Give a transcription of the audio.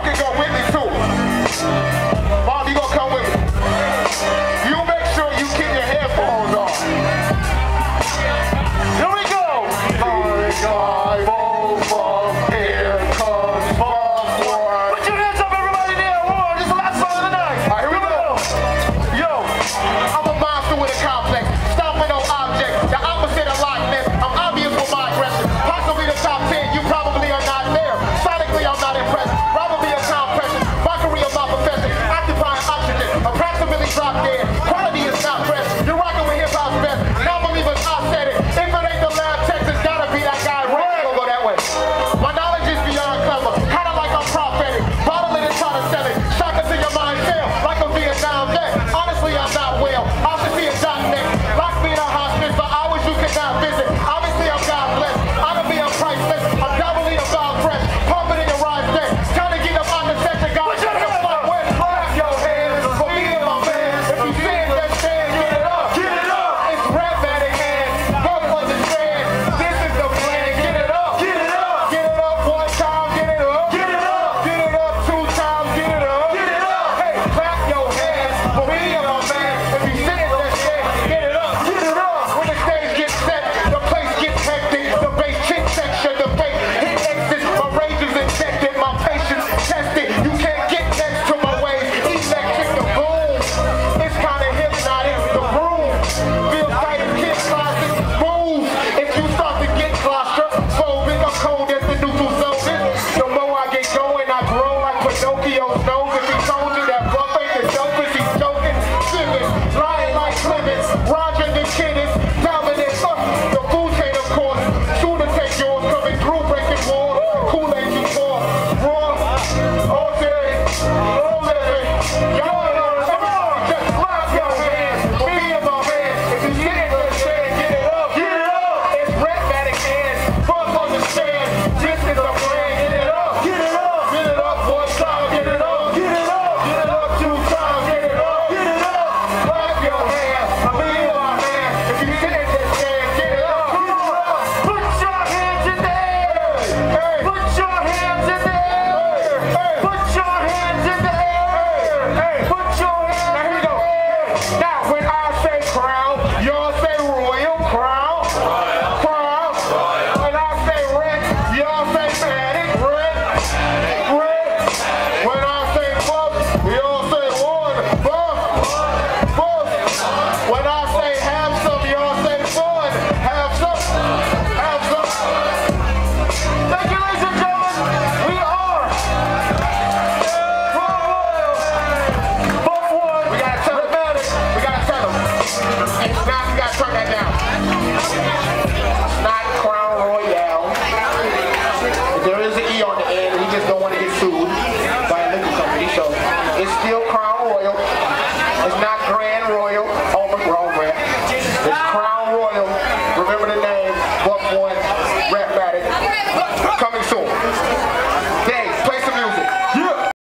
Y'all can go with me too. Bob, you gonna come with me? You make sure you keep your headphones on. Here we go. Here comes Buff1. Put your hands up, everybody there. Whoa, this is the last song of the night. All right, here we go. Yo, I'm a monster with a complex. Stop with no object. The opposite of likeness. I'm obvious with my aggression. Possibly the top 10. You probably are not there. Sonically, I'm not impressed. Probably a compression. Mockery of my profession. Occupying oxygen. Approximately drop dead. Quality is not pressed. You're rocking with hip-hop's best. Now believers, I said it. If it ain't the lab text, it's gotta be that guy. Right. Go that way. My knowledge is beyond clever. Kinda like I'm prophetic. Bottle it and try to sell it. Shock it to your mind fail. Like a Vietnam vet. Honestly, I'm not well. I should see a doc next. Lock me in a hospice for hours you cannot visit. Obviously, I'm God blessed. I'm gonna be a priceless. I'm doubly about fresh. Pump it in your ride deck. Time to get up on the section. God, shut the fuck with. Clap your hands for me and my fans. If you see it, then stand. Get it up. Get it up. It's Rhettmatic hands. Don't understand. This is the plan. Get it up. Get it up. Get it up one time. Get it up. Get it up. Get it up two times. Get it up. Get it up. Hey, clap your hands for me and my fans. If you see it, then stand. Get it up. Get it up. When the stage gets set, the place gets hectic. The bass kick section, the fake hit exits. My rage is infected. My patience tested. You can't get next to my waves. Electric the boom. It's kinda hypnotic. The room feels like a kid closet. Move if you start to get claustrophobic. I'm cold as the neutral zone is. The more I get going, I grow like Pinocchio's nose. If he told you that Buff ain't the dopest, he's joking. Simmons, lying like Clemens. Roger the kid is dominant. The food chain, of course. Soon to take yours. Coming through, breaking walls. Kool-Aid you pour. Raw, all day, all living. Y'all know, come on, just clap your hands. For me and my man. If you see it, then stand. Get it up. Get it up. It's Rhettmatic hands. Buff understand. This is a plan. Get it up. Get it up. Get it up one time. Get it up. Get it up. Get it up two times. Get it up. Get it up. Clap your hands. For me and my man. If you see it, then stand. Get it up. Get it up. Put your hands in the air. Hey. Put your hands in the air. Hey. Put your hands in the air. Hey. Put your hands. Now here we go. Now when I say crown, y'all say royal. Crown. Crown. When I say red, y'all say matic. Red. Red. When I say buff, y'all say one. Buff. Buff. When I say have some, y'all say fun. Have some. Have some. Thank you, ladies and gentlemen. We are Royale. Buff1. We gotta tell them. We gotta tell them. It's not, you gotta turn that down. It's not Crown Royale. There is an E on the end. We just don't want to get sued by a liquor company. So it's still Crown Royal. It's not Grand Royal. Oh, my wrong brand. It's Crown Royal. Remember the name. Buff1. Rhettmatic. Coming soon.